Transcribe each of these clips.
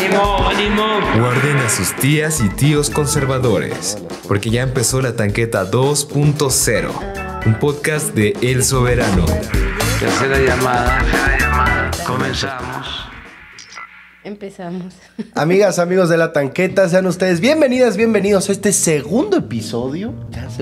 ¡Ánimo, ánimo! Guarden a sus tías y tíos conservadores, porque ya empezó La Tanqueta 2.0, un podcast de El Soberano. Tercera llamada. Comenzamos. Empezamos. Amigas, amigos de La Tanqueta, sean ustedes bienvenidas, bienvenidos a este segundo episodio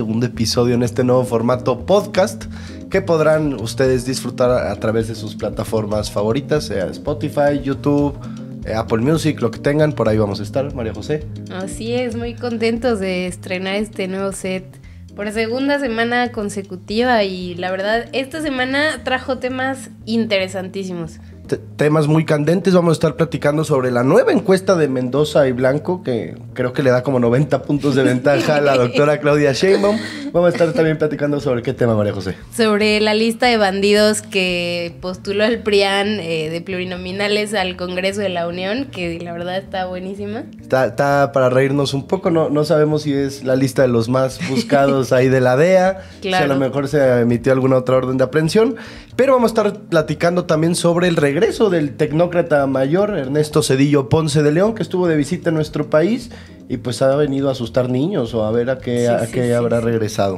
en este nuevo formato podcast que podrán ustedes disfrutar a través de sus plataformas favoritas, sea Spotify, YouTube, Apple Music, lo que tengan, por ahí vamos a estar, María José. Así es, muy contentos de estrenar este nuevo set por segunda semana consecutiva y la verdad, esta semana trajo temas interesantísimos. Temas muy candentes, vamos a estar platicando sobre la nueva encuesta de Mendoza y Blanco, que creo que le da como 90 puntos de ventaja a la doctora Claudia Sheinbaum. Vamos a estar también platicando sobre qué tema, María José. Sobre la lista de bandidos que postuló el PRIAN de plurinominales al Congreso de la Unión, que la verdad está buenísima. Está para reírnos un poco, no sabemos si es la lista de los más buscados ahí de la DEA, Claro. Si a lo mejor se emitió alguna otra orden de aprehensión, pero vamos a estar platicando también sobre el regreso del tecnócrata mayor Ernesto Zedillo Ponce de León, que estuvo de visita en nuestro país y pues ha venido a asustar niños o a ver a qué habrá regresado.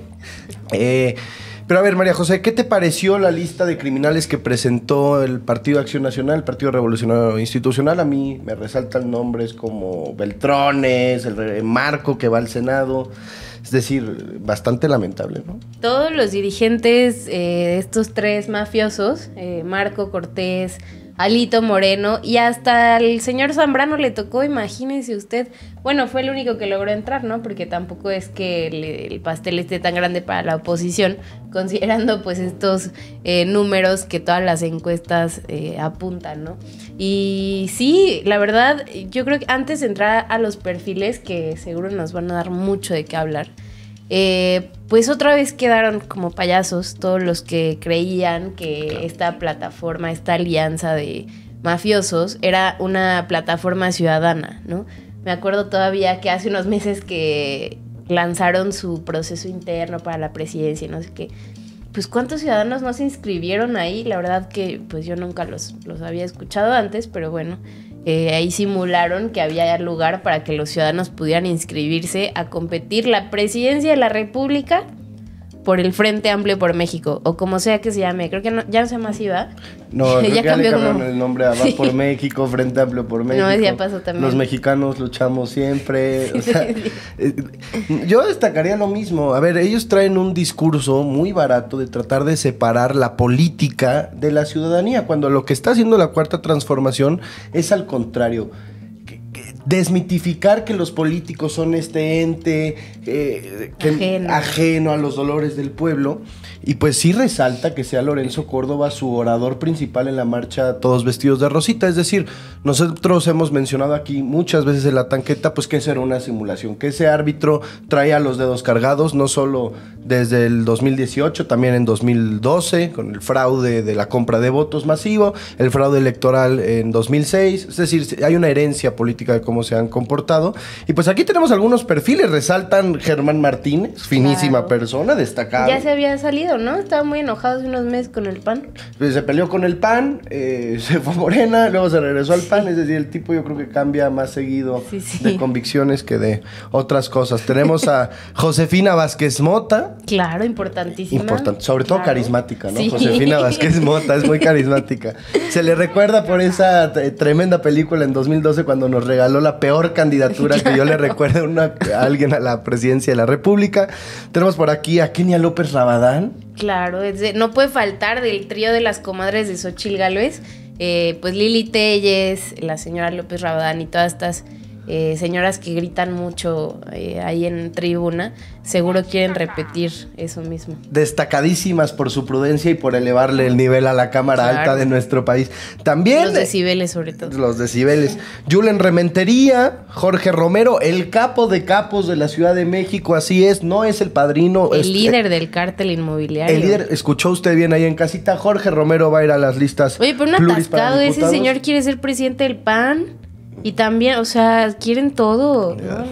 Pero a ver, María José, ¿qué te pareció la lista de criminales que presentó el Partido Acción Nacional, el Partido Revolucionario Institucional? A mí me resaltan nombres como Beltrones, el Marco que va al Senado. Es decir, bastante lamentable, ¿no? Todos los dirigentes de estos tres mafiosos, Marco Cortés, Alito Moreno y hasta el señor Zambrano le tocó, imagínese usted. Bueno, fue el único que logró entrar, ¿no? Porque tampoco es que el pastel esté tan grande para la oposición, considerando pues estos números que todas las encuestas apuntan, ¿no? Y sí, la verdad, yo creo que antes de entrar a los perfiles, que seguro nos van a dar mucho de qué hablar, pues otra vez quedaron como payasos todos los que creían que esta plataforma, esta alianza de mafiosos era una plataforma ciudadana, ¿no? Me acuerdo todavía que hace unos meses que lanzaron su proceso interno para la presidencia y no sé qué. Pues ¿cuántos ciudadanos no se inscribieron ahí? La verdad que pues yo nunca los había escuchado antes, pero bueno, ahí simularon que había lugar para que los ciudadanos pudieran inscribirse a competir la presidencia de la República por el Frente Amplio por México, o como sea que se llame. Creo que no, ya no se llama así, ¿va? No, creo que ya le cambiaron como el nombre a Va por México, Frente Amplio por México. No, ya pasó también. Los mexicanos luchamos siempre. O sea, yo destacaría lo mismo. A ver, ellos traen un discurso muy barato de tratar de separar la política de la ciudadanía, cuando lo que está haciendo la Cuarta Transformación es al contrario. Desmitificar que los políticos son este ente ajeno a los dolores del pueblo. Y pues sí resalta que sea Lorenzo Córdoba su orador principal en la marcha Todos Vestidos de Rosita. Es decir, nosotros hemos mencionado aquí muchas veces en La Tanqueta pues que eso era una simulación, que ese árbitro traía los dedos cargados, no solo desde el 2018, también en 2012 con el fraude de la compra de votos masivo, el fraude electoral en 2006. Es decir, hay una herencia política de cómo se han comportado. Y pues aquí tenemos algunos perfiles. Resaltan Germán Martínez, finísima persona, destacado. Ya se había salido, ¿no? Estaba muy enojado hace unos meses con el PAN. Pues se peleó con el PAN, se fue a Morena, luego se regresó al PAN. Es decir, el tipo yo creo que cambia más seguido de convicciones que de otras cosas. Tenemos a Josefina Vázquez Mota. Claro, importantísima. Importante, sobre todo carismática, ¿no? Sí. Josefina Vázquez Mota es muy carismática. Se le recuerda por esa tremenda película en 2012 cuando nos regaló la peor candidatura que yo le recuerdo a alguien a la presidencia de la República. Tenemos por aquí a Kenia López Rabadán. Claro, no puede faltar del trío de las comadres de Xóchitl Gálvez, pues Lili Téllez, la señora López Rabadán y todas estas señoras que gritan mucho ahí en tribuna, seguro quieren repetir eso mismo. Destacadísimas por su prudencia y por elevarle el nivel a la cámara alta de nuestro país. También los decibeles sobre todo. Los decibeles. Julen Rementería, Jorge Romero, el capo de capos de la Ciudad de México, así es, no es el padrino. El líder del cártel inmobiliario. El líder, escuchó usted bien ahí en casita, Jorge Romero va a ir a las listas. Oye, pero un atascado, ese señor quiere ser presidente del PAN. Y también, o sea, quieren todo. No.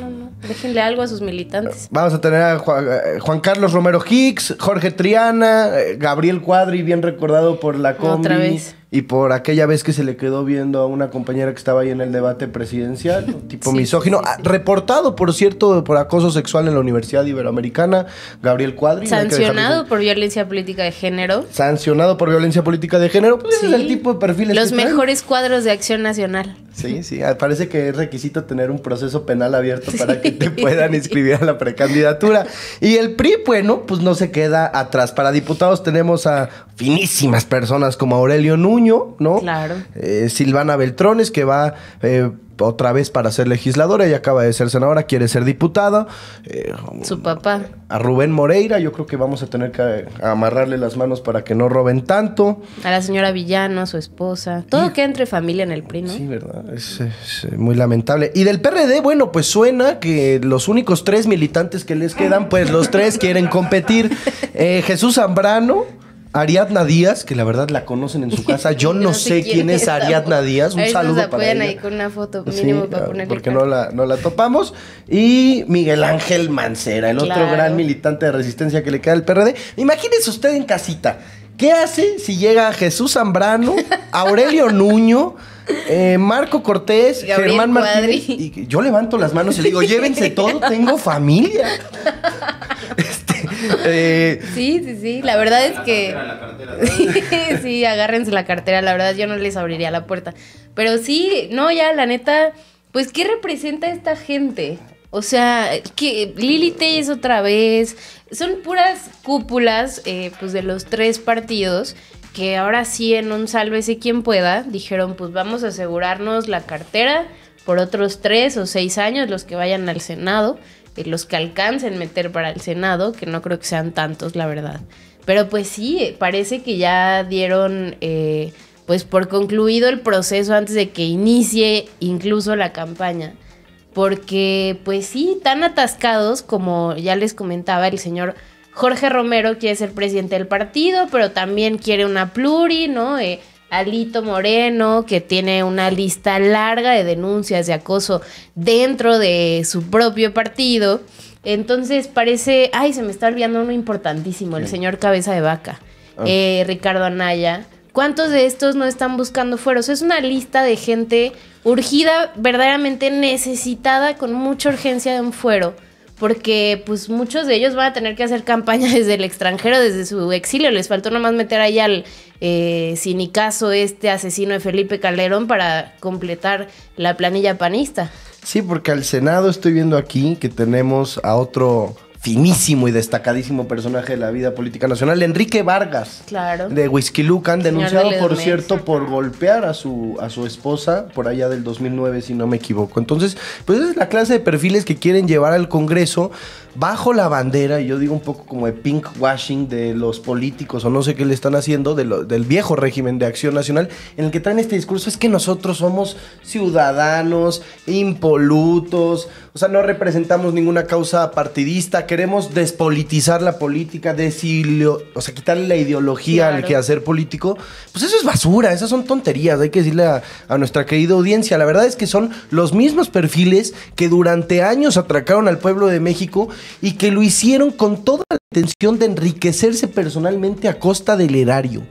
Déjenle algo a sus militantes. Vamos a tener a Juan Carlos Romero Hicks, Jorge Triana, Gabriel Cuadri, bien recordado por la combi. Otra vez. Y por aquella vez que se le quedó viendo a una compañera que estaba ahí en el debate presidencial, tipo Sí, misógino. sí. Reportado, por cierto, por acoso sexual en la Universidad Iberoamericana, Gabriel Cuadri. Sancionado por violencia política de género. Sancionado por violencia política de género. Pues Sí. ese es el tipo de perfiles Los que traen. mejores cuadros de Acción Nacional. Sí, sí. Parece que es requisito tener un proceso penal abierto para que te puedan inscribir a la precandidatura. Y el PRI, bueno, pues no se queda atrás. Para diputados tenemos a finísimas personas como Aurelio Nuño, ¿no? Claro. Silvana Beltrones, que va otra vez para ser legisladora. Ella acaba de ser senadora, quiere ser diputada. Su papá. A Rubén Moreira, yo creo que vamos a tener que amarrarle las manos para que no roben tanto. A la señora Villano, su esposa. Todo queda entre familia en el PRI, ¿no? Sí, ¿verdad? Es muy lamentable. Y del PRD, bueno, pues suena que los únicos 3 militantes que les quedan, pues los 3 quieren competir. Jesús Zambrano, Ariadna Díaz, que la verdad la conocen en su casa. Yo no sé quién es Ariadna Díaz. Un saludo para apoyan ella. ahí con una foto mínimo para ponerle porque cara. no la topamos. Y Miguel Ángel Mancera, el otro Claro. gran militante de resistencia que le queda al PRD. Imagínese usted en casita. ¿Qué hace si llega Jesús Zambrano, Aurelio Nuño, Marco Cortés, Gabriel Germán Martínez? Cuadri. Y yo levanto las manos y le digo, llévense todo, tengo familia. Sí. La verdad es que... Sí, agárrense la cartera. La verdad yo no les abriría la puerta. Pero sí, no, ya, la neta... Pues, ¿qué representa esta gente? O sea, que Lili Telles otra vez... Son puras cúpulas, pues, de los 3 partidos... Que ahora sí, en un sálvese quien pueda, dijeron, pues, vamos a asegurarnos la cartera... Por otros 3 o 6 años, los que vayan al Senado... los que alcancen meter para el Senado, que no creo que sean tantos, la verdad. Pero pues sí, parece que ya dieron pues por concluido el proceso antes de que inicie incluso la campaña. Porque pues sí, tan atascados como ya les comentaba el señor Jorge Romero quiere ser presidente del partido, pero también quiere una pluri, ¿no? Alito Moreno, que tiene una lista larga de denuncias de acoso dentro de su propio partido. Entonces parece... Ay, se me está olvidando uno importantísimo, el señor Cabeza de Vaca, Ricardo Anaya. ¿Cuántos de estos no están buscando fueros? Es una lista de gente urgida, verdaderamente necesitada, con mucha urgencia de un fuero. Porque pues muchos de ellos van a tener que hacer campaña desde el extranjero, desde su exilio. Les faltó nomás meter ahí al sinicazo asesino de Felipe Calderón para completar la planilla panista. Sí, porque al Senado estoy viendo aquí que tenemos a otro finísimo y destacadísimo personaje de la vida política nacional, Enrique Vargas. Claro. De Huixquilucan, denunciado, de por Ledomex. cierto, por golpear a su esposa por allá del 2009, si no me equivoco. Entonces, pues esa es la clase de perfiles que quieren llevar al Congreso bajo la bandera, y yo digo un poco como de pink washing de los políticos, o no sé qué le están haciendo, del viejo régimen de Acción Nacional, en el que traen este discurso, es que nosotros somos ciudadanos, impolutos, o sea, no representamos ninguna causa partidista, queremos despolitizar la política, o sea, quitarle la ideología al Claro. quehacer político. Pues eso es basura, esas son tonterías, hay que decirle a nuestra querida audiencia. La verdad es que son los mismos perfiles que durante años atracaron al pueblo de México y que lo hicieron con toda la intención de enriquecerse personalmente a costa del erario.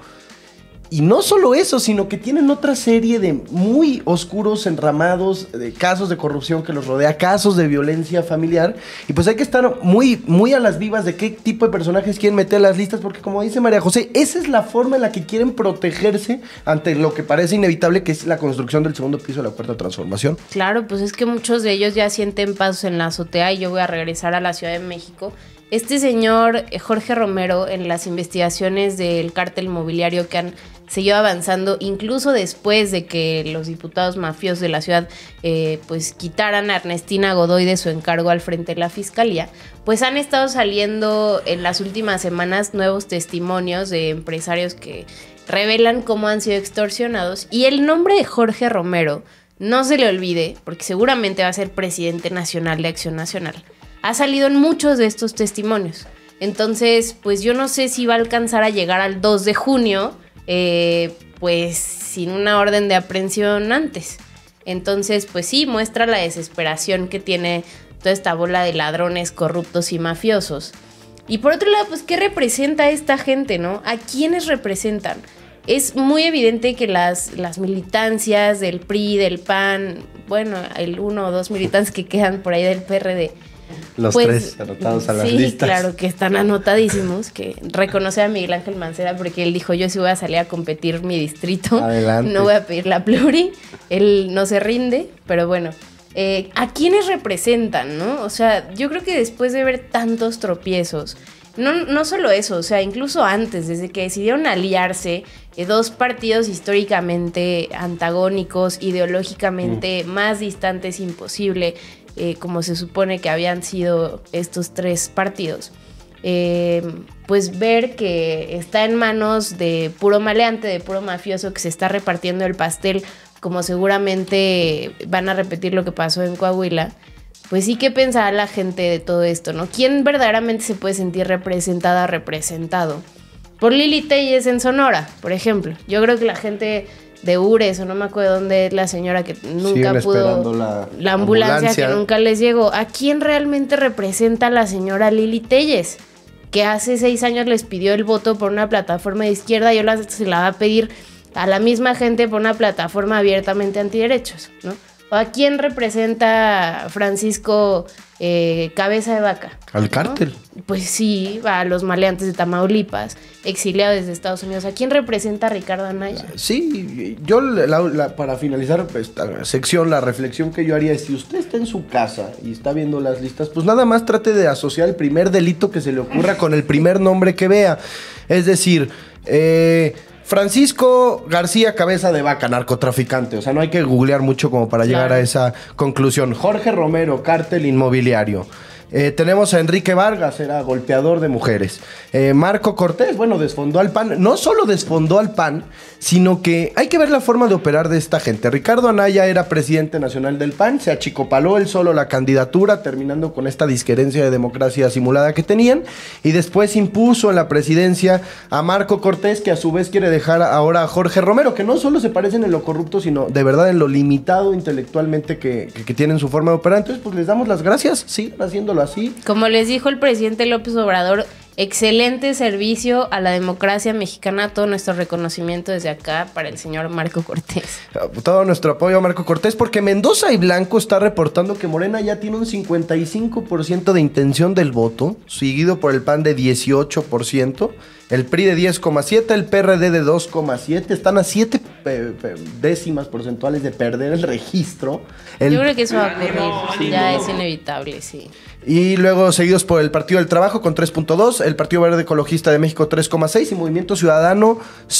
Y no solo eso, sino que tienen otra serie de muy oscuros enramados, de casos de corrupción que los rodea, casos de violencia familiar. Y pues hay que estar muy, muy a las vivas de qué tipo de personajes quieren meter a las listas, porque como dice María José, esa es la forma en la que quieren protegerse ante lo que parece inevitable, que es la construcción del segundo piso de la Cuarta Transformación. Claro, pues es que muchos de ellos ya sienten pasos en la azotea y yo voy a regresar a la Ciudad de México. Este señor Jorge Romero, en las investigaciones del cártel inmobiliario que han seguido avanzando, incluso después de que los diputados mafiosos de la ciudad pues quitaran a Ernestina Godoy de su encargo al frente de la fiscalía, pues han estado saliendo en las últimas semanas nuevos testimonios de empresarios que revelan cómo han sido extorsionados, y el nombre de Jorge Romero, no se le olvide, porque seguramente va a ser presidente nacional de Acción Nacional, ha salido en muchos de estos testimonios. Entonces, pues yo no sé si va a alcanzar a llegar al 2 de junio, pues sin una orden de aprehensión antes. Entonces, pues sí, muestra la desesperación que tiene toda esta bola de ladrones, corruptos y mafiosos. Y por otro lado, pues, ¿qué representa esta gente, no? ¿A quiénes representan? Es muy evidente que las militancias del PRI, del PAN, bueno, el 1 o 2 militantes que quedan por ahí del PRD. Los pues, 3 anotados a las sí, listas. Claro que están anotadísimos, que reconoce a Miguel Ángel Mancera porque él dijo, yo sí voy a salir a competir mi distrito, Adelante. no voy a pedir la pluri, él no se rinde, pero bueno, ¿a quiénes representan, no? O sea, yo creo que después de ver tantos tropiezos, no solo eso, o sea, incluso antes, desde que decidieron aliarse, dos partidos históricamente antagónicos, ideológicamente más distantes imposible, como se supone que habían sido estos 3 partidos, pues ver que está en manos de puro maleante, de puro mafioso que se está repartiendo el pastel, como seguramente van a repetir lo que pasó en Coahuila, pues sí, ¿qué pensará la gente de todo esto, no? ¿Quién verdaderamente se puede sentir representado? Por Lili Telles en Sonora, por ejemplo. Yo creo que la gente de Ures, o no me acuerdo dónde es la señora que nunca pudo, la ambulancia que nunca les llegó. ¿A quién realmente representa la señora Lili Telles? Que hace 6 años les pidió el voto por una plataforma de izquierda y ahora se la va a pedir a la misma gente por una plataforma abiertamente antiderechos, ¿no? ¿O a quién representa Francisco Cabeza de Vaca? Al cártel. ¿No? Pues sí, a los maleantes de Tamaulipas, exiliados desde Estados Unidos. ¿A quién representa a Ricardo Anaya? Sí, yo para finalizar esta sección, la reflexión que yo haría es, si usted está en su casa y está viendo las listas, pues nada más trate de asociar el primer delito que se le ocurra con el primer nombre que vea. Es decir, Francisco García Cabeza de Vaca, narcotraficante. O sea, no hay que googlear mucho como para llegar a esa conclusión. Jorge Romero, cártel inmobiliario. Tenemos a Enrique Vargas, era golpeador de mujeres. Marco Cortés, bueno, desfondó al PAN. No solo desfondó al PAN, sino que hay que ver la forma de operar de esta gente. Ricardo Anaya era presidente nacional del PAN, se achicopaló él solo la candidatura, terminando con esta disquerencia de democracia simulada que tenían, y después impuso en la presidencia a Marco Cortés, que a su vez quiere dejar ahora a Jorge Romero, que no solo se parecen en lo corrupto, sino de verdad en lo limitado intelectualmente que tienen su forma de operar. Entonces, pues les damos las gracias, sigan haciéndolo así. Como les dijo el presidente López Obrador, excelente servicio a la democracia mexicana. Todo nuestro reconocimiento desde acá para el señor Marco Cortés. Todo nuestro apoyo a Marco Cortés, porque Mendoza y Blanco está reportando que Morena ya tiene un 55% de intención del voto, seguido por el PAN de 18%, el PRI de 10,7%, el PRD de 2,7%, están a 7 décimas porcentuales de perder el registro. Yo creo que eso va a ocurrir, ya es inevitable, sí. Y luego seguidos por el Partido del Trabajo con 3.2, el Partido Verde Ecologista de México 3,6 y Movimiento Ciudadano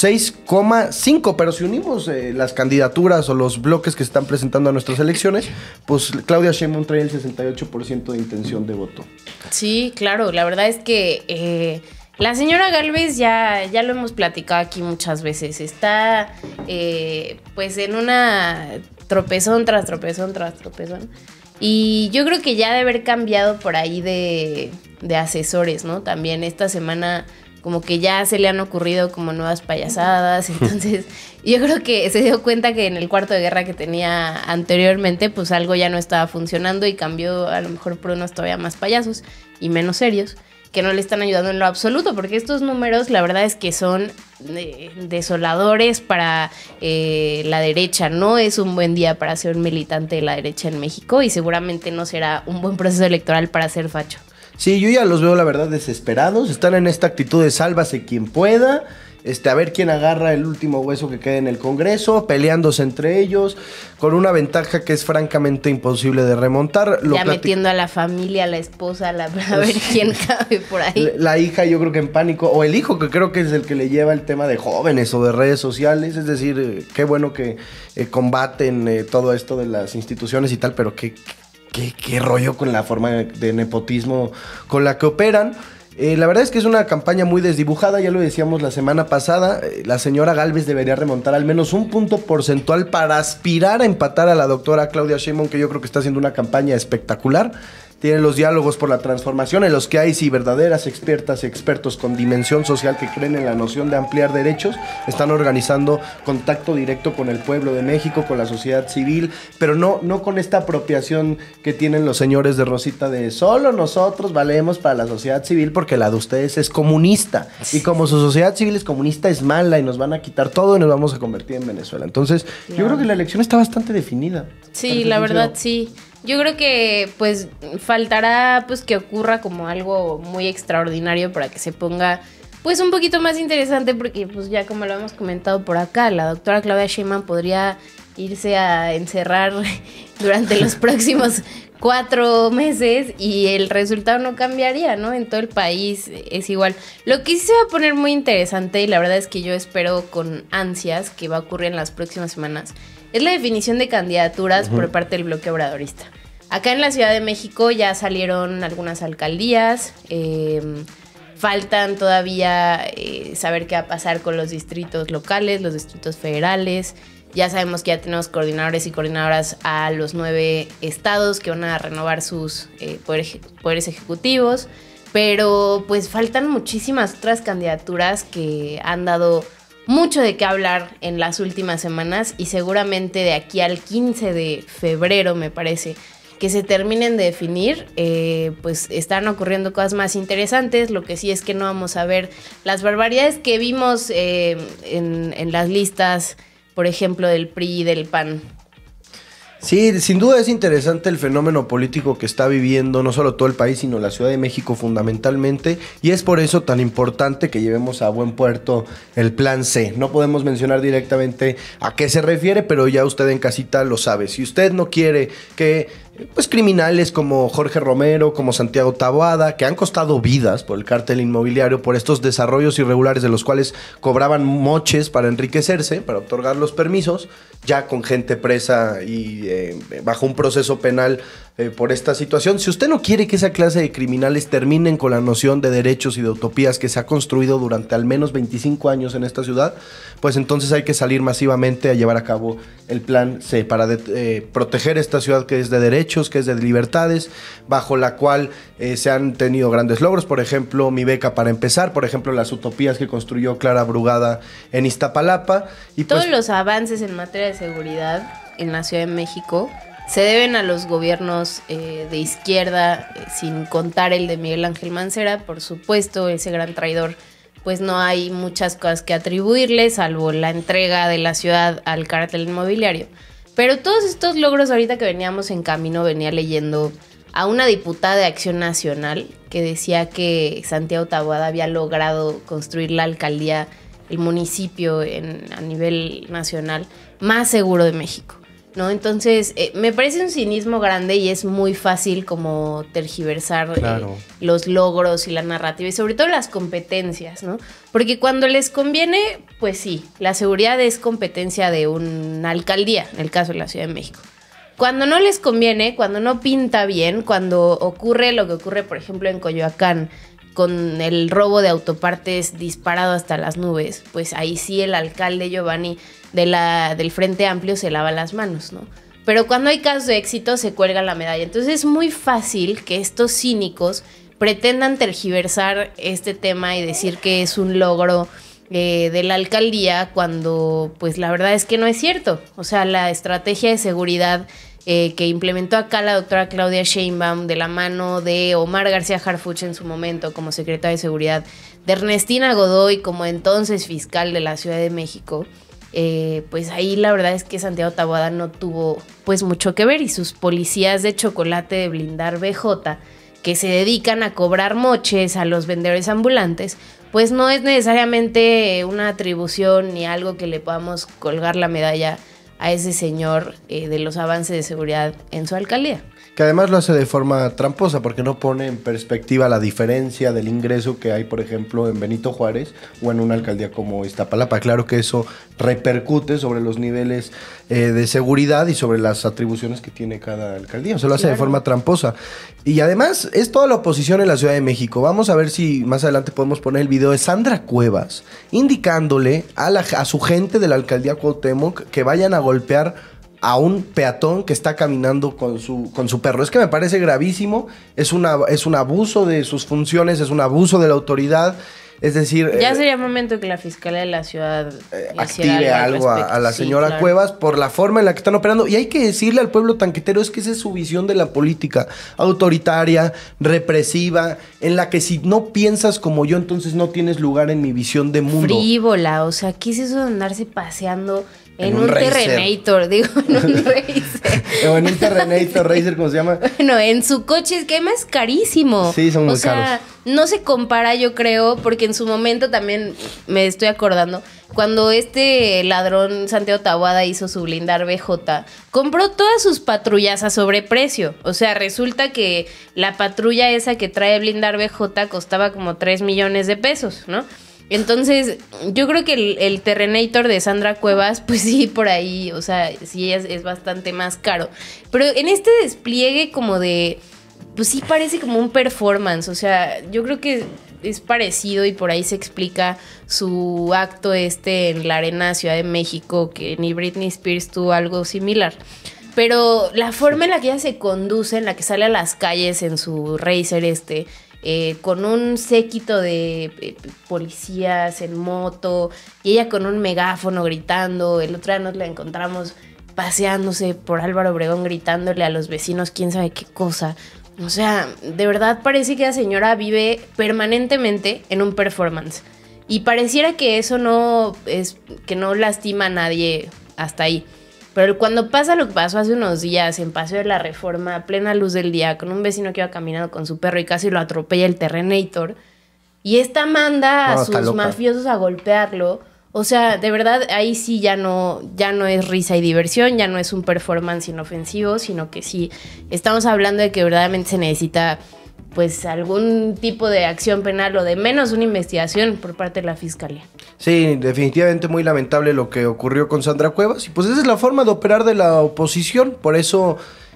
6,5. Pero si unimos las candidaturas o los bloques que se están presentando a nuestras elecciones, pues Claudia Sheinbaum trae el 68% de intención de voto. Sí, claro, la verdad es que la señora Gálvez ya lo hemos platicado aquí muchas veces. Está pues en una tropezón tras tropezón tras tropezón. Y yo creo que ya debe haber cambiado por ahí de asesores, ¿no? También esta semana como que ya se le han ocurrido como nuevas payasadas. Entonces yo creo que se dio cuenta que en el cuarto de guerra que tenía anteriormente, pues algo ya no estaba funcionando y cambió a lo mejor por unos todavía más payasos y menos serios, que no le están ayudando en lo absoluto, porque estos números la verdad es que son desoladores para la derecha. No es un buen día para ser un militante de la derecha en México y seguramente no será un buen proceso electoral para ser facho. Sí, yo ya los veo la verdad desesperados, están en esta actitud de sálvase quien pueda. A ver quién agarra el último hueso que quede en el Congreso, peleándose entre ellos, con una ventaja que es francamente imposible de remontar. Ya metiendo a la familia, a la esposa, a ver quién cabe por ahí. La hija yo creo que en pánico, o el hijo que creo que es el que le lleva el tema de jóvenes o de redes sociales, es decir, qué bueno que combaten todo esto de las instituciones y tal, pero qué rollo con la forma de nepotismo con la que operan. La verdad es que es una campaña muy desdibujada, ya lo decíamos la semana pasada. La señora Gálvez debería remontar al menos un punto porcentual para aspirar a empatar a la doctora Claudia Sheinbaum, que yo creo que está haciendo una campaña espectacular. tienen los diálogos por la transformación, en los que hay sí verdaderas expertas y expertos con dimensión social que creen en la noción de ampliar derechos, están organizando contacto directo con el pueblo de México, con la sociedad civil, pero no con esta apropiación que tienen los señores de Rosita de solo nosotros valemos para la sociedad civil porque la de ustedes es comunista, y como su sociedad civil es comunista es mala y nos van a quitar todo y nos vamos a convertir en Venezuela. Entonces, yo creo que la elección está bastante definida. Sí, la verdad, sí. Yo creo que pues faltará pues que ocurra como algo muy extraordinario para que se ponga pues un poquito más interesante, porque pues ya como lo hemos comentado por acá, la doctora Claudia Sheinbaum podría irse a encerrar durante los próximos 4 meses y el resultado no cambiaría, ¿no? En todo el país es igual. Lo que sí se va a poner muy interesante, y la verdad es que yo espero con ansias que va a ocurrir en las próximas semanas, es la definición de candidaturas por parte del bloque obradorista. Acá en la Ciudad de México ya salieron algunas alcaldías, faltan todavía saber qué va a pasar con los distritos locales, los distritos federales. Ya sabemos que ya tenemos coordinadores y coordinadoras a los 9 estados que van a renovar sus poderes ejecutivos, pero pues faltan muchísimas otras candidaturas que han dado mucho de qué hablar en las últimas semanas, y seguramente de aquí al 15 de febrero, me parece, que se terminen de definir, pues están ocurriendo cosas más interesantes. Lo que sí es que no vamos a ver las barbaridades que vimos en las listas, por ejemplo, del PRI y del PAN. Sí, sin duda es interesante el fenómeno político que está viviendo no solo todo el país, sino la Ciudad de México fundamentalmente, y es por eso tan importante que llevemos a buen puerto el Plan C. No podemos mencionar directamente a qué se refiere, pero ya usted en casita lo sabe. Si usted no quiere que pues criminales como Jorge Romero, como Santiago Taboada, que han costado vidas por el cártel inmobiliario, por estos desarrollos irregulares de los cuales cobraban moches para enriquecerse, para otorgar los permisos, ya con gente presa y bajo un proceso penal por esta situación. Si usted no quiere que esa clase de criminales terminen con la noción de derechos y de utopías que se ha construido durante al menos 25 años en esta ciudad, pues entonces hay que salir masivamente a llevar a cabo el Plan C para proteger esta ciudad que es de derechos, que es de libertades, bajo la cual se han tenido grandes logros. Por ejemplo, mi beca para empezar, por ejemplo, las utopías que construyó Clara Brugada en Iztapalapa. Y todos pues, los avances en materia de seguridad en la Ciudad de México se deben a los gobiernos de izquierda, sin contar el de Miguel Ángel Mancera, por supuesto, ese gran traidor. Pues no hay muchas cosas que atribuirle, salvo la entrega de la ciudad al cártel inmobiliario. Pero todos estos logros, ahorita que veníamos en camino, venía leyendo a una diputada de Acción Nacional que decía que Santiago Taboada había logrado construir la alcaldía, el municipio a nivel nacional más seguro de México, ¿no? Entonces, me parece un cinismo grande y es muy fácil como tergiversar los logros y la narrativa y sobre todo las competencias, ¿no? Porque cuando les conviene, pues sí, la seguridad es competencia de una alcaldía, en el caso de la Ciudad de México. Cuando no les conviene, cuando no pinta bien, cuando ocurre lo que ocurre, por ejemplo, en Coyoacán, con el robo de autopartes disparado hasta las nubes, pues ahí sí el alcalde Giovanni del Frente Amplio se lava las manos, ¿no? Pero cuando hay casos de éxito se cuelga la medalla. Entonces es muy fácil que estos cínicos pretendan tergiversar este tema y decir que es un logro de la alcaldía, cuando pues la verdad es que no es cierto. O sea, la estrategia de seguridad que implementó acá la doctora Claudia Sheinbaum de la mano de Omar García Harfuch en su momento como secretaria de Seguridad, de Ernestina Godoy como entonces fiscal de la Ciudad de México, pues ahí la verdad es que Santiago Taboada no tuvo pues mucho que ver, y sus policías de chocolate de blindar BJ, que se dedican a cobrar moches a los vendedores ambulantes, pues no es necesariamente una atribución ni algo que le podamos colgar la medalla a ese señor de los avances de seguridad en su alcaldía. Que además lo hace de forma tramposa, porque no pone en perspectiva la diferencia del ingreso que hay, por ejemplo, en Benito Juárez o en una alcaldía como Iztapalapa. Claro que eso repercute sobre los niveles de seguridad y sobre las atribuciones que tiene cada alcaldía. O sea, lo hace de forma tramposa. Y además es toda la oposición en la Ciudad de México. Vamos a ver si más adelante podemos poner el video de Sandra Cuevas indicándole a su gente de la alcaldía Cuauhtémoc que vayan a golpear a un peatón que está caminando con su perro. Es que me parece gravísimo, es un abuso de sus funciones, es un abuso de la autoridad. Es decir... Ya sería momento que la Fiscalía de la Ciudad active algo a la señora claro. Cuevas por la forma en la que están operando. Y hay que decirle al pueblo tanquetero, es que esa es su visión de la política. Autoritaria, represiva, en la que si no piensas como yo, entonces no tienes lugar en mi visión de mundo. Frívola, o sea, ¿qué es eso de andarse paseando en un Racer. Terrenator? Digo, en un Racer. O en un Terrenator Racer, ¿cómo se llama? Bueno, en su coche es que además es carísimo. Sí, son muy O sea, caros. no se compara, yo creo, porque en su momento también me estoy acordando, cuando este ladrón Santiago Taboada hizo su blindar BJ, compró todas sus patrullas a sobreprecio. O sea, resulta que la patrulla esa que trae blindar BJ costaba como 3 millones de pesos, ¿no? Entonces, yo creo que el Terrenator de Sandra Cuevas, pues sí, por ahí, o sea, sí es bastante más caro. Pero en este despliegue como de... Pues sí parece como un performance, o sea, yo creo que es parecido y por ahí se explica su acto en la Arena Ciudad de México, que ni Britney Spears tuvo algo similar. Pero la forma en la que ella se conduce, en la que sale a las calles en su Racer con un séquito de policías en moto y ella con un megáfono gritando. El otro día nos la encontramos paseándose por Álvaro Obregón gritándole a los vecinos quién sabe qué cosa. O sea, de verdad parece que la señora vive permanentemente en un performance. Y pareciera que eso no lastima a nadie hasta ahí. Pero cuando pasa lo que pasó hace unos días en Paseo de la Reforma, a plena luz del día, con un vecino que iba caminando con su perro y casi lo atropella el Terrenator, y esta manda a sus mafiosos a golpearlo. O sea, de verdad, ahí sí ya no es risa y diversión, ya no es un performance inofensivo, sino que sí estamos hablando de que verdaderamente se necesita pues algún tipo de acción penal o de menos una investigación por parte de la Fiscalía. Sí, definitivamente muy lamentable lo que ocurrió con Sandra Cuevas. Y pues esa es la forma de operar de la oposición. Por eso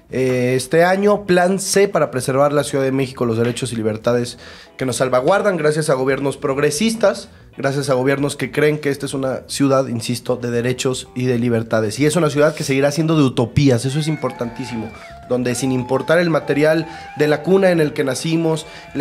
este año, Plan C para preservar la Ciudad de México, los derechos y libertades que nos salvaguardan gracias a gobiernos progresistas, gracias a gobiernos que creen que esta es una ciudad, insisto, de derechos y de libertades. Y es una ciudad que seguirá siendo de utopías, eso es importantísimo. Donde sin importar el material de la cuna en el que nacimos,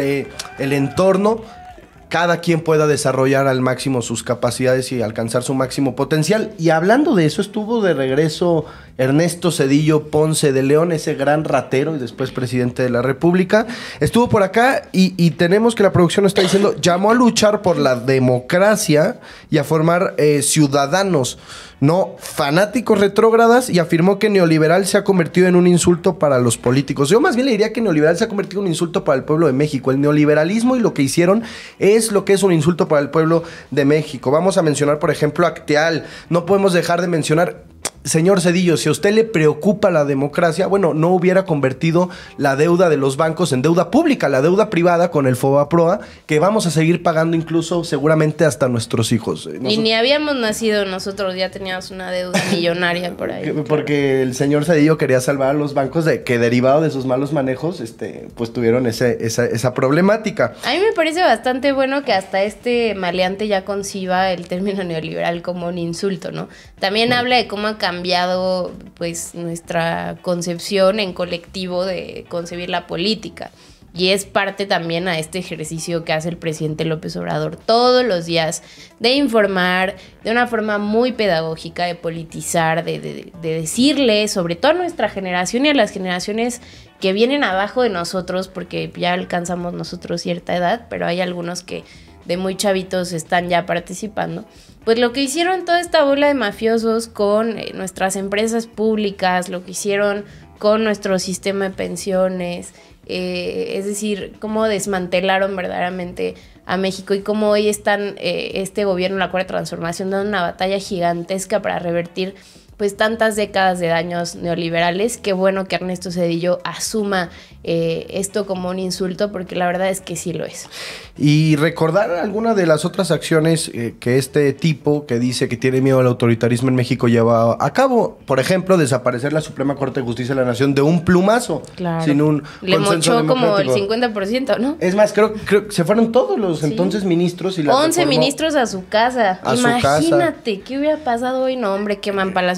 el entorno, cada quien pueda desarrollar al máximo sus capacidades y alcanzar su máximo potencial. Y hablando de eso, estuvo de regreso Ernesto Zedillo Ponce de León, ese gran ratero y después presidente de la República. Estuvo por acá y tenemos que la producción está diciendo, llamó a luchar por la democracia y a formar ciudadanos, no fanáticos retrógradas, y afirmó que neoliberal se ha convertido en un insulto para los políticos. Yo más bien le diría que neoliberal se ha convertido en un insulto para el pueblo de México. El neoliberalismo y lo que hicieron es lo que es un insulto para el pueblo de México. Vamos a mencionar, por ejemplo, Acteal. No podemos dejar de mencionar... Señor Zedillo, si a usted le preocupa la democracia, bueno, no hubiera convertido la deuda de los bancos en deuda pública, la deuda privada con el FOBAPROA, que vamos a seguir pagando incluso seguramente hasta nuestros hijos. Y ni habíamos nacido nosotros, ya teníamos una deuda millonaria por ahí. Porque el señor Zedillo quería salvar a los bancos que derivado de sus malos manejos, pues tuvieron esa problemática. A mí me parece bastante bueno que hasta este maleante ya conciba el término neoliberal como un insulto, ¿no? También habla de cómo ha cambiado pues nuestra concepción en colectivo de concebir la política, y es parte también a este ejercicio que hace el presidente López Obrador todos los días de informar de una forma muy pedagógica, de politizar, de decirle sobre todo a nuestra generación y a las generaciones que vienen abajo de nosotros, porque ya alcanzamos nosotros cierta edad, pero hay algunos que de muy chavitos están ya participando, pues lo que hicieron toda esta bola de mafiosos con nuestras empresas públicas, lo que hicieron con nuestro sistema de pensiones, es decir, cómo desmantelaron verdaderamente a México y cómo hoy están este gobierno, la Cuarta Transformación, dando una batalla gigantesca para revertir pues tantas décadas de daños neoliberales. Qué bueno que Ernesto Zedillo asuma esto como un insulto, porque la verdad es que sí lo es. Y recordar alguna de las otras acciones que este tipo que dice que tiene miedo al autoritarismo en México lleva a cabo. Por ejemplo, desaparecer la Suprema Corte de Justicia de la Nación de un plumazo. Claro. Sin un le mochó como el 50%, ¿no? Es más, creo que se fueron todos los entonces ministros y la 11 ministros a su casa. A Imagínate, su casa. ¿Qué hubiera pasado hoy? No, hombre, queman Palacio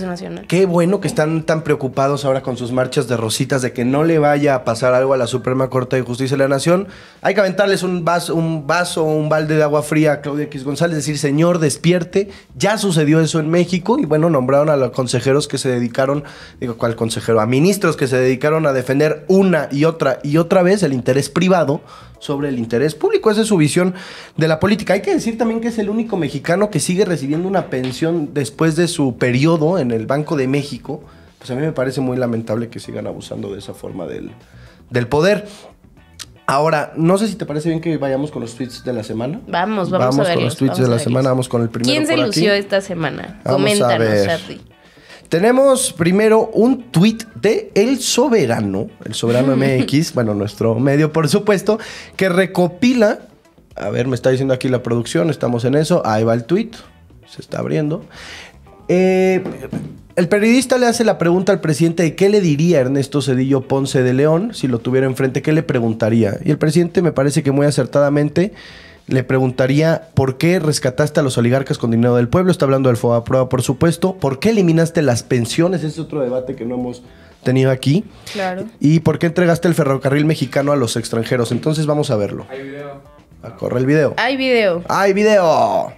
Nacional. Qué bueno que están tan preocupados ahora con sus marchas de rositas de que no le vaya a pasar algo a la Suprema Corte de Justicia de la Nación. Hay que aventarles un vaso, un balde de agua fría a Claudia X González, decir, señor, despierte. Ya sucedió eso en México y bueno, nombraron a los consejeros que se dedicaron, ¿cuál consejero? A ministros que se dedicaron a defender una y otra vez el interés privado sobre el interés público. Esa es su visión de la política. Hay que decir también que es el único mexicano que sigue recibiendo una pensión después de su periodo en el Banco de México. Pues a mí me parece muy lamentable que sigan abusando de esa forma del poder. Ahora, no sé si te parece bien que vayamos con los tweets de la semana. Vamos a verlos. Con los tweets de la semana, vamos con el primero. ¿Quién se por lució aquí esta semana? Vamos Coméntanos, Charlie. Tenemos primero un tuit de El Soberano MX, bueno, nuestro medio, por supuesto, que recopila, a ver, me está diciendo aquí la producción, estamos en eso, ahí va el tuit, se está abriendo. El periodista le hace la pregunta al presidente de qué le diría Ernesto Zedillo Ponce de León si lo tuviera enfrente, qué le preguntaría. Y el presidente, me parece que muy acertadamente, le preguntaría por qué rescataste a los oligarcas con dinero del pueblo. Está hablando del FOBAPROA, por supuesto. ¿Por qué eliminaste las pensiones? Ese es otro debate que no hemos tenido aquí. Claro. ¿Y por qué entregaste el ferrocarril mexicano a los extranjeros? Entonces vamos a verlo. Hay video. Corre el video. Hay video. ¡Hay video!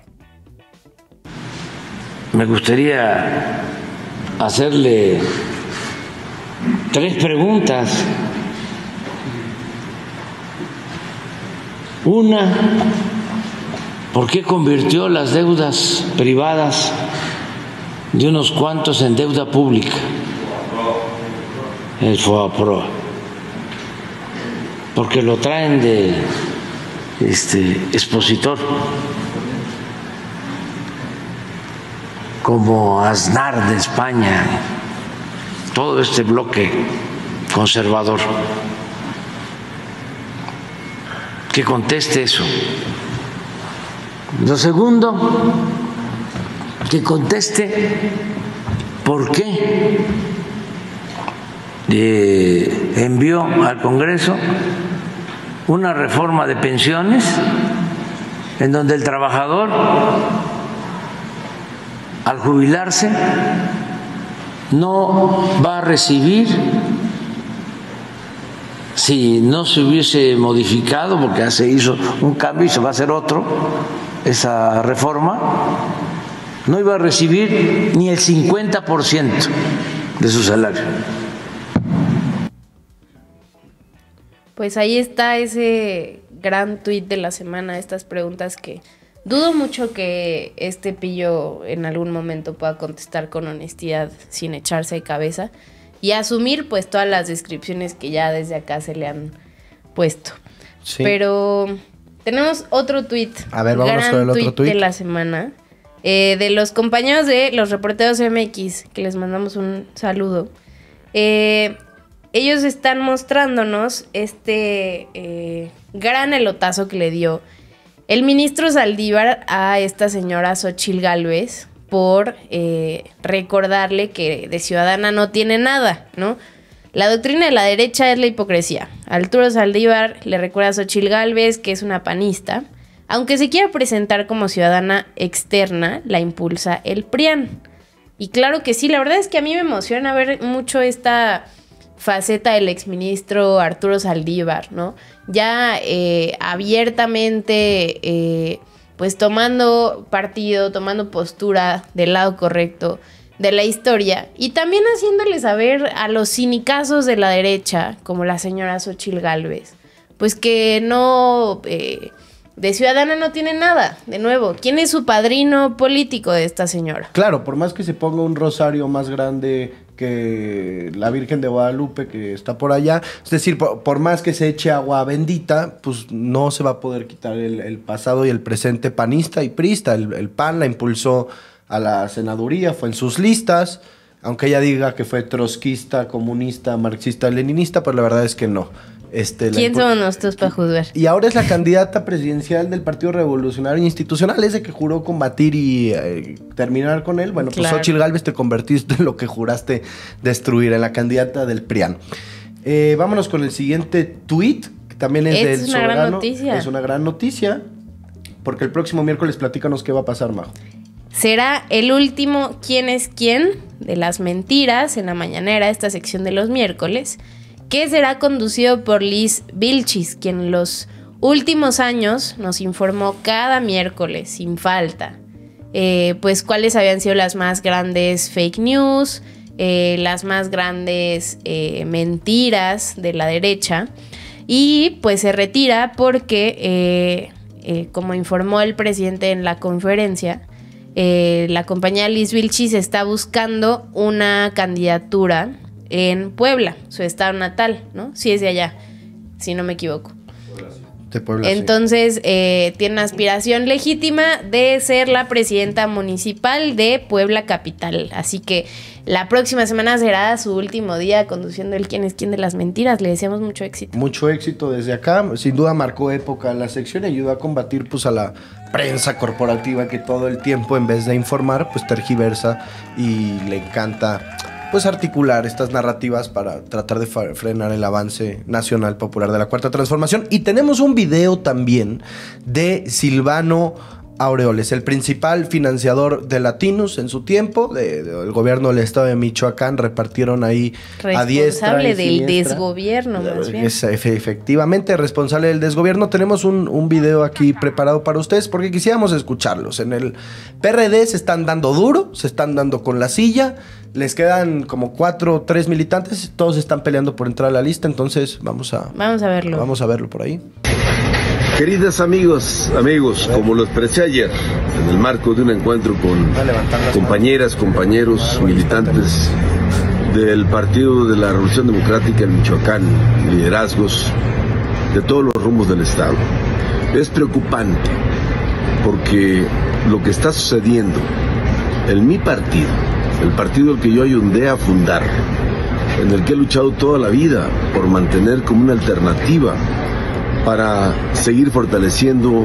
Me gustaría hacerle 3 preguntas. Una, ¿por qué convirtió las deudas privadas de unos cuantos en deuda pública? El FOBAPROA. Porque lo traen de expositor, como Aznar de España, todo este bloque conservador. Que conteste eso. Lo segundo, que conteste por qué envió al Congreso una reforma de pensiones en donde el trabajador, al jubilarse, no va a recibir, si no se hubiese modificado, porque ya se hizo un cambio y se va a hacer otro, esa reforma, no iba a recibir ni el 50% de su salario. Pues ahí está ese gran tuit de la semana, estas preguntas que dudo mucho que este pillo en algún momento pueda contestar con honestidad sin echarse de cabeza. Y asumir pues todas las descripciones que ya desde acá se le han puesto. Sí. Pero tenemos otro tuit. A ver, vámonos con el otro tuit de la semana. De los compañeros de los Reporteros MX, que les mandamos un saludo. Ellos están mostrándonos este gran elotazo que le dio el ministro Saldívar a esta señora Xóchitl Gálvez por recordarle que de ciudadana no tiene nada, ¿no? La doctrina de la derecha es la hipocresía. Arturo Saldívar le recuerda a Xóchitl Gálvez que es una panista. Aunque se quiera presentar como ciudadana externa, la impulsa el PRIAN. Y claro que sí, la verdad es que a mí me emociona ver mucho esta faceta del exministro Arturo Saldívar, ¿no? Ya abiertamente pues tomando partido, tomando postura del lado correcto de la historia y también haciéndole saber a los cinicazos de la derecha, como la señora Xóchitl Gálvez, pues que no, de ciudadana no tiene nada. De nuevo, ¿quién es su padrino político de esta señora? Claro, por más que se ponga un rosario más grande que la Virgen de Guadalupe que está por allá, es decir, por más que se eche agua bendita, pues no se va a poder quitar el pasado y el presente panista y priista. El PAN la impulsó a la senaduría, fue en sus listas, aunque ella diga que fue trotskista, comunista, marxista, leninista, pero la verdad es que no. ¿Quién somos nosotros para juzgar? Y ahora es la candidata presidencial del Partido Revolucionario Institucional, ese que juró combatir y terminar con él. Bueno, claro. Pues Xóchitl Gálvez te convertiste en lo que juraste destruir, en la candidata del PRIAN. Vámonos con el siguiente tuit, que también es del Soberano. Gran noticia. Es una gran noticia, porque el próximo miércoles platícanos qué va a pasar, Majo. será el último ¿Quién es quién? De las mentiras en la mañanera, esta sección de los miércoles, que será conducido por Liz Vilchis, quien en los últimos años nos informó cada miércoles, sin falta, pues cuáles habían sido las más grandes fake news, las más grandes mentiras de la derecha. Y pues se retira porque, como informó el presidente en la conferencia, la compañía Liz Vilchis está buscando una candidatura en Puebla, su estado natal, ¿no? Sí es de allá, si no me equivoco. De Puebla, entonces, sí. Tiene una aspiración legítima de ser la presidenta municipal de Puebla Capital. Así que la próxima semana será su último día conduciendo el ¿Quién es quién? De las mentiras. Le deseamos mucho éxito. Mucho éxito desde acá. Sin duda marcó época en la sección y ayudó a combatir pues a la prensa corporativa que todo el tiempo, en vez de informar, pues tergiversa y le encanta pues articular estas narrativas para tratar de frenar el avance nacional popular de la Cuarta Transformación. Y tenemos un video también de Silvano Aureoles, el principal financiador de Latinos en su tiempo, del gobierno del estado de Michoacán. Repartieron ahí a diestra responsable y del siniestra. desgobierno, más bien. Efectivamente, responsable del desgobierno. Tenemos un video aquí preparado para ustedes porque quisiéramos escucharlos. En el PRD se están dando duro, se están dando con la silla. Les quedan como 4 o 3 militantes, todos están peleando por entrar a la lista, entonces vamos a verlo. Vamos a verlo por ahí. Queridas amigos, como lo expresé ayer, en el marco de un encuentro con compañeras, compañeros, militantes del Partido de la Revolución Democrática en Michoacán, liderazgos de todos los rumbos del Estado. Es preocupante porque lo que está sucediendo en mi partido, el partido al que yo ayudé a fundar, en el que he luchado toda la vida por mantener como una alternativa para seguir fortaleciendo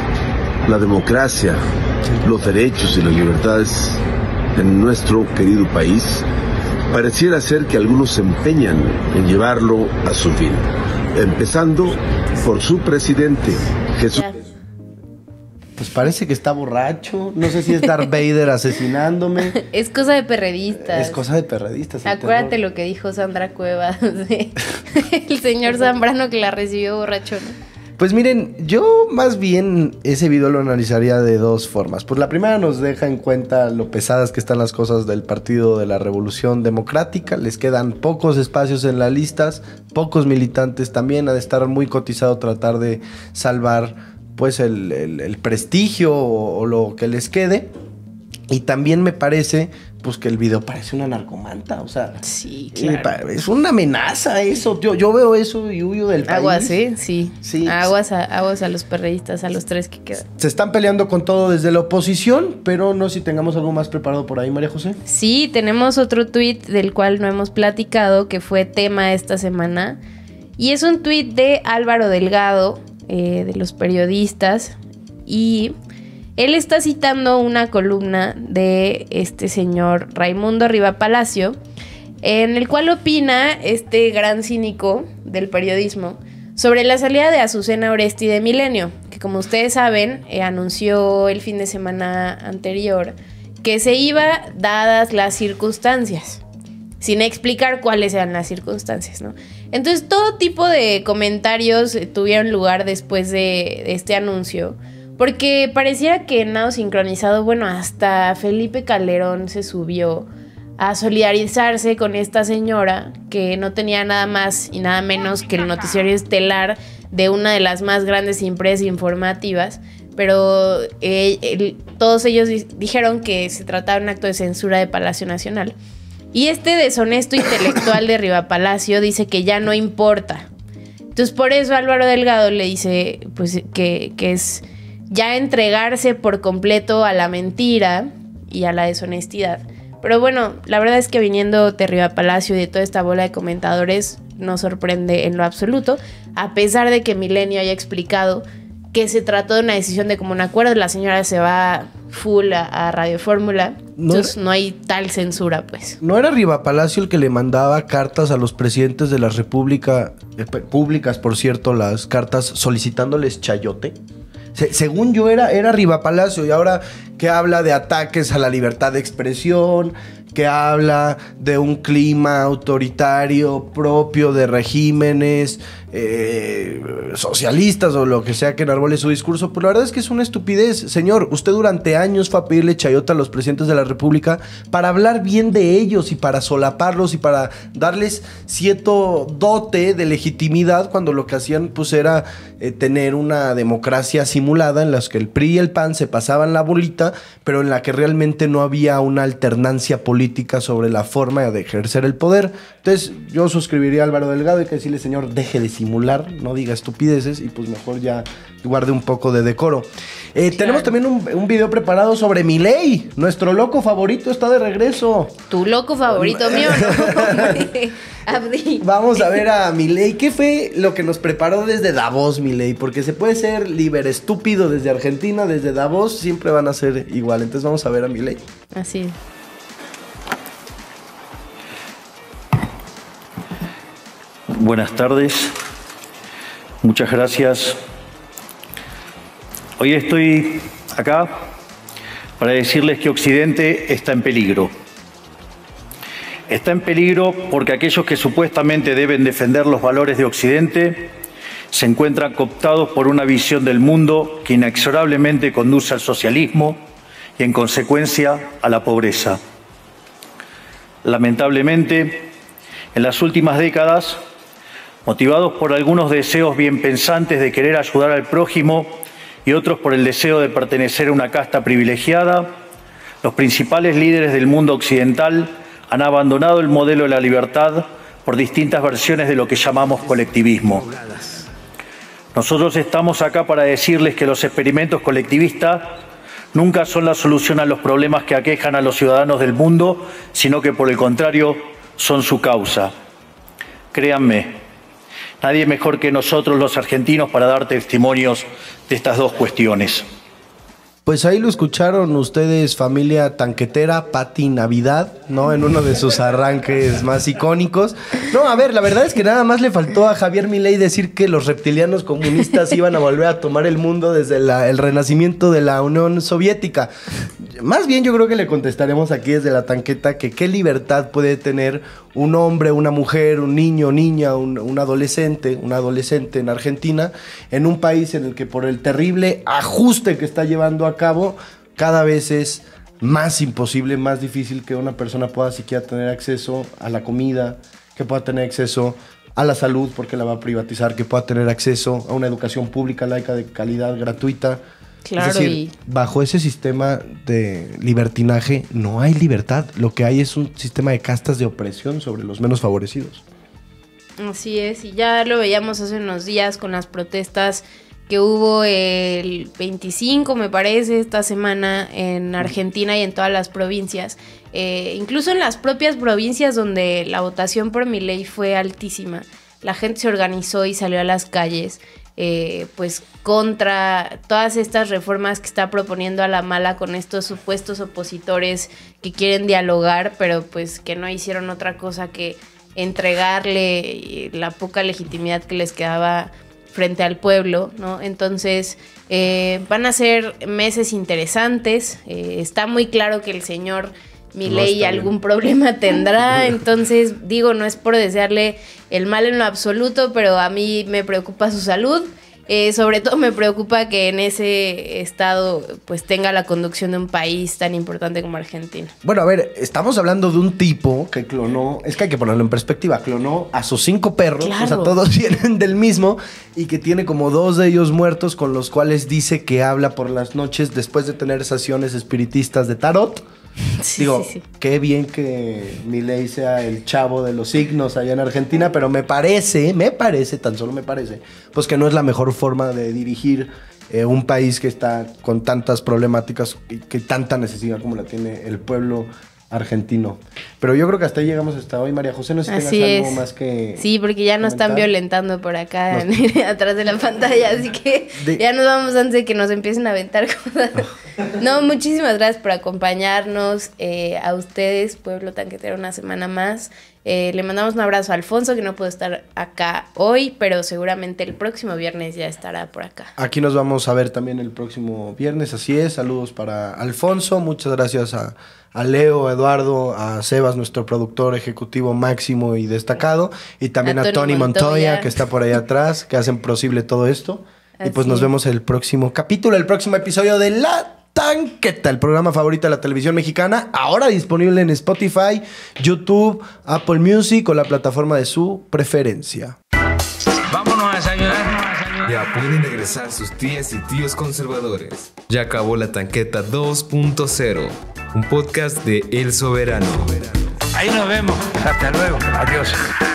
la democracia, los derechos y las libertades en nuestro querido país, pareciera ser que algunos se empeñan en llevarlo a su fin, empezando por su presidente, Jesús. Pues parece que está borracho. No sé si es Darth Vader asesinándome. Es cosa de perredistas. Es cosa de perredistas. Acuérdate lo que dijo Sandra Cuevas, el señor Zambrano que la recibió borracho, ¿no? Pues miren, yo más bien ese video lo analizaría de dos formas. Pues la primera nos deja en cuenta lo pesadas que están las cosas del Partido de la Revolución Democrática. Les quedan pocos espacios en las listas, pocos militantes también. Ha de estar muy cotizado tratar de salvar pues el prestigio o lo que les quede. Y también me parece pues que el video parece una narcomanta, o sea, sí, claro. Es una amenaza eso. Yo veo eso y huyo del país. Aguas, sí. Aguas a los perredistas, a los 3 que quedan. Se están peleando con todo desde la oposición, pero no sé si tengamos algo más preparado por ahí, María José. Sí, tenemos otro tuit del cual no hemos platicado, que fue tema esta semana. Y es un tuit de Álvaro Delgado, de los periodistas, y él está citando una columna de este señor Raimundo Riva Palacio, en el cual opina este gran cínico del periodismo sobre la salida de Azucena Oresti de Milenio, que como ustedes saben, anunció el fin de semana anterior que se iba dadas las circunstancias, sin explicar cuáles eran las circunstancias, ¿no? Entonces todo tipo de comentarios tuvieron lugar después de este anuncio, porque pareciera que nada sincronizado, bueno, hasta Felipe Calderón se subió a solidarizarse con esta señora que no tenía nada más y nada menos que el noticiario estelar de una de las más grandes empresas informativas, pero todos ellos dijeron que se trataba de un acto de censura de Palacio Nacional. Y este deshonesto intelectual de Riva Palacio dice que ya no importa. Entonces por eso Álvaro Delgado le dice pues que es ya entregarse por completo a la mentira y a la deshonestidad. Pero bueno, la verdad es que viniendo de Riva Palacio y de toda esta bola de comentadores, no sorprende en lo absoluto, a pesar de que Milenio haya explicado que se trató de una decisión de común acuerdo. La señora se va full a Radio Fórmula, entonces no hay tal censura, pues. ¿No era Riva Palacio el que le mandaba cartas a los presidentes de la República, públicas, por cierto, las cartas solicitándoles chayote? Según yo era Riva Palacio, y ahora que habla de ataques a la libertad de expresión, que habla de un clima autoritario propio de regímenes socialistas o lo que sea que enarbole su discurso, pues la verdad es que es una estupidez. Señor, usted durante años fue a pedirle chayota a los presidentes de la República para hablar bien de ellos y para solaparlos y para darles cierto dote de legitimidad, cuando lo que hacían pues era tener una democracia simulada en las que el PRI y el PAN se pasaban la bolita, pero en la que realmente no había una alternancia política sobre la forma de ejercer el poder. Entonces yo suscribiría a Álvaro Delgado y que decirle, señor, deje de simular, no diga estupideces y pues mejor ya guarde un poco de decoro. Claro. Tenemos también un video preparado sobre Milei. Nuestro loco favorito está de regreso. Tu loco favorito mío, ¿no? Abdi. Vamos a ver a Milei. ¿Qué fue lo que nos preparó desde Davos, Milei? Porque se puede ser liber estúpido desde Argentina, desde Davos siempre van a ser igual. Entonces vamos a ver a Milei. Así es. Buenas tardes, muchas gracias. Hoy estoy acá para decirles que Occidente está en peligro. Está en peligro porque aquellos que supuestamente deben defender los valores de Occidente se encuentran cooptados por una visión del mundo que inexorablemente conduce al socialismo y, en consecuencia, a la pobreza. Lamentablemente, en las últimas décadas, motivados por algunos deseos bien pensantes de querer ayudar al prójimo y otros por el deseo de pertenecer a una casta privilegiada, los principales líderes del mundo occidental han abandonado el modelo de la libertad por distintas versiones de lo que llamamos colectivismo. Nosotros estamos acá para decirles que los experimentos colectivistas nunca son la solución a los problemas que aquejan a los ciudadanos del mundo, sino que por el contrario son su causa. Créanme, nadie mejor que nosotros los argentinos para dar testimonios de estas dos cuestiones. Pues ahí lo escucharon ustedes, familia tanquetera, Pati Navidad, ¿no? En uno de sus arranques más icónicos. No, a ver, la verdad es que nada más le faltó a Javier Milei decir que los reptilianos comunistas iban a volver a tomar el mundo desde el renacimiento de la Unión Soviética. Más bien yo creo que le contestaremos aquí desde la tanqueta que qué libertad puede tener un hombre, una mujer, un niño, niña, un adolescente en Argentina, en un país en el que por el terrible ajuste que está llevando a cabo, cada vez es más imposible, más difícil que una persona pueda siquiera tener acceso a la comida, que pueda tener acceso a la salud porque la va a privatizar, que pueda tener acceso a una educación pública, laica, de calidad, gratuita. Claro, es decir, bajo ese sistema de libertinaje no hay libertad. Lo que hay es un sistema de castas de opresión sobre los menos favorecidos. Así es, y ya lo veíamos hace unos días con las protestas que hubo el 25, me parece, esta semana en Argentina y en todas las provincias. Incluso en las propias provincias donde la votación por Milei fue altísima. La gente se organizó y salió a las calles. Pues contra todas estas reformas que está proponiendo a la mala con estos supuestos opositores que quieren dialogar, pero pues que no hicieron otra cosa que entregarle la poca legitimidad que les quedaba frente al pueblo, ¿no? Entonces van a ser meses interesantes. Está muy claro que el señor Milei no algún problema tendrá, entonces digo, no es por desearle el mal en lo absoluto, pero a mí me preocupa su salud. Sobre todo me preocupa que en ese estado pues tenga la conducción de un país tan importante como Argentina. Bueno, a ver, estamos hablando de un tipo que clonó, es que hay que ponerlo en perspectiva, clonó a sus 5 perros, claro. O sea, todos vienen del mismo, y que tiene como 2 de ellos muertos, con los cuales dice que habla por las noches después de tener sesiones espiritistas de tarot. Sí, digo, sí. Qué bien que Milei sea el chavo de los signos allá en Argentina, pero me parece, tan solo me parece, pues que no es la mejor forma de dirigir un país que está con tantas problemáticas y que tanta necesidad como la tiene el pueblo argentino. Pero yo creo que hasta ahí llegamos hasta hoy, María José. No sé si tengas algo más que sí, porque ya nos están violentando por acá atrás de la pantalla, así que ya nos vamos antes de que nos empiecen a aventar cosas. No, muchísimas gracias por acompañarnos, a ustedes, Pueblo Tanquetero, una semana más. Le mandamos un abrazo a Alfonso, que no pudo estar acá hoy, pero seguramente el próximo viernes ya estará por acá. Aquí nos vamos a ver también el próximo viernes, así es. Saludos para Alfonso, muchas gracias a Leo, a Eduardo, a Sebas, nuestro productor ejecutivo máximo y destacado, y también a Tony Montoya, que está por ahí atrás, que hacen posible todo esto. Así. Y pues nos vemos el próximo capítulo, el próximo episodio de La Tanqueta, el programa favorito de la televisión mexicana, ahora disponible en Spotify, YouTube, Apple Music o la plataforma de su preferencia. Vámonos a desayunar. Ya pueden regresar sus tías y tíos conservadores. Ya acabó La Tanqueta 2.0, un podcast de El Soberano. Ahí nos vemos. Hasta luego. Adiós.